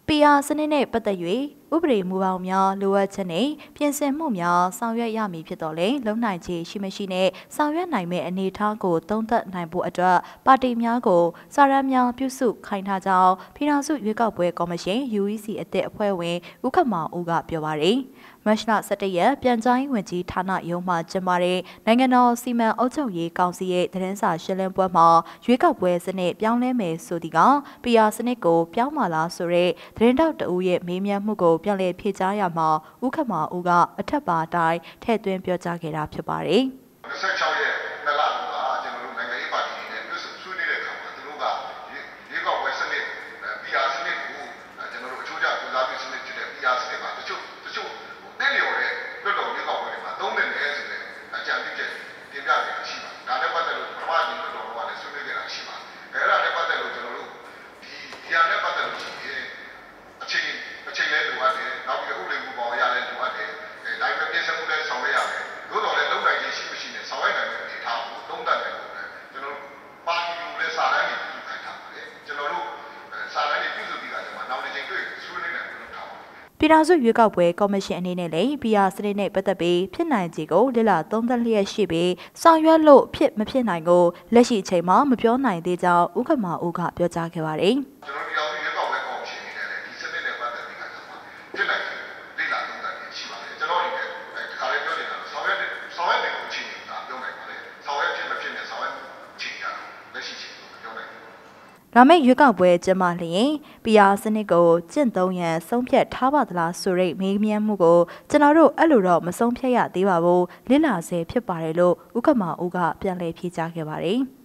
PR စနစ်နဲ့ပတ်သက်၍ဥပဒေမူပေါင်းများလိုအပ်ချက်နဲ့ပြင်ဆင်မှုများဆောင်ရွက်ရမည်ဖြစ်တော်လဲလုံနိုင်ခြေရှိမရှိနဲ့ဆောင်ရွက်နိုင်မဲ့အနေအထားကိုသုံးသပ်နိုင်ဖို့အတွက်ပါတီများကိုစာရန်များပြုစုခိုင်းထားကြောင်းပြည်ထောင်စုရွေးကောက်ပွဲကော်မရှင် UEC အသစ်အဖွဲ့ဝင်ဦးခမောင်ဦးကပြောပါရယ်မတ်လ17ရက်ပြန်ကြားရေးဝန်ကြီးဌာနရုံးမှကျင်းပတဲ့နိုင်ငံတော်စီမံအုပ်ချုပ်ရေးကောင်စီရဲ့သတင်းစာရှင်းလင်းပွဲမှာရွေးကောက်ပွဲစနစ်ပြောင်းလဲမယ်ဆိုသည်က PR စနစ်ကိုပြောင်းမလားဆိုတဲ့သတင်းတောက်တအူးရဲ့မေးမြန်းမှုကိုပြန်လည်ဖြေကြားရမှာဦးခမောင်ဦးကအထက်ပါအတိုင်းထည့်သွင်းပြောကြားခဲ့တာဖြစ်ပါတယ် 26ရက်နှစ်လကကျွန်တော်တို့နိုင်ငံရေးပါတီတွေနဲ့ပြုစုဆွေးနွေးတဲ့အခါမှာသူတို့ကရွေးကောက်ပွဲစနစ် PR စနစ်ကိုကျွန်တော်တို့အချိုးကျကုစားပြုစနစ်ဖြစ်တဲ့ PR စနစ်မှာတချို့နဲ့လျော်တဲ့လွတ်တော်ရွေးကောက်ပွဲတွေမှာသုံးတဲ့နယ်ဆိုတဲ့အကြံပြုချက်တင်ပြနေတာရှိပါတယ်ဒါနဲ့ပတ်သက်လို့ပထမကြီးလွတ်တော်ကလည်းဆွေးနွေးခဲ့တာရှိပါတယ်အဲ့ဒါနဲ့ပတ်သက်လို့ကျွန်တော်တို့ဒီ PR နဲ့ပတ်သက်လို့ရှိရင်အချိန်လဲလိုအပ်တယ်နောက်ပြီးဥပဒေမူပေါင်းအရလဲလိုအပ်တယ်ဒါပေမဲ့ပြင်ဆင်မှုလဲဆောင်ရွက်ရတယ်သို့တော်လည်းလုံနိုင်ခြင်းရှိမရှိနဲ့ဆောင်ရွက်နိုင်တဲ့အနေအထားကိုသုံးသပ်တယ်လို့ကျွန်တော်တို့ပါတီကိုလည်းစာတမ်းတွေပြုခိုင်းထားပါတယ်ကျွန်တော်တို့စာတမ်းတွေပြုစုပြီးတာကျွန်တော်နောက်တစ်ချိန်တွေ့ဆွေးနွေးနိုင်လို့ထားပါတယ်ပြည်ထောင်စုရွေးကောက်ပွဲကော်မရှင်အနေနဲ့လည်း PR စနစ်နဲ့ပတ်သက်ပြီးဖြစ်နိုင်ခြေကိုလေ့လာသုံးသပ်လျက်ရှိပြီးဆောင်ရွက်လို့ဖြစ်မဖြစ်နိုင်ကိုလက်ရှိအချိန်မှာမပြောနိုင်သေးကြောင်းဦးခမောင်ဦးကပြောကြားခဲ့ပါတယ်ကျွန်တော်ပြည်ထောင်စုရွေးကောက်ပွဲကော်မရှင်အနေနဲ့ဒီစနစ်နဲ့ပတ်သက်ပြီးဖြစ်နိုင်ခြေလေ့လာသုံးသပ်နေရှိပါတယ်ကျွန်တော်အနေနဲ့ဒီခါလေးပြောနေတာဆောင်ရွက်တဲ့အခြေအနေကပြောနိုင်ပါတယ်ဆောင်ရွက်ဖြစ်မဖြစ်နဲ့ဆောင်ရွက်ချိန်ရလက်ရှိချိန်ကိုပြောနိုင်လာမယ့်ရွေးကောက်ပွဲကျင်းပလျင် PR စနစ်ကိုကျင့်သုံးရန်ဆုံးဖြတ်ထားပါသလားဆိုတဲ့မေးမြန်းမှုကိုကျွန်တော်တို့အဲ့လိုတော့မဆုံးဖြတ်ရသေးပါဘူးလေ့လာဆဲဖြစ်ပါတယ်လို့ဦးခမောင်ဦးကပြန်လည်ဖြေကြားခဲ့ပါတယ်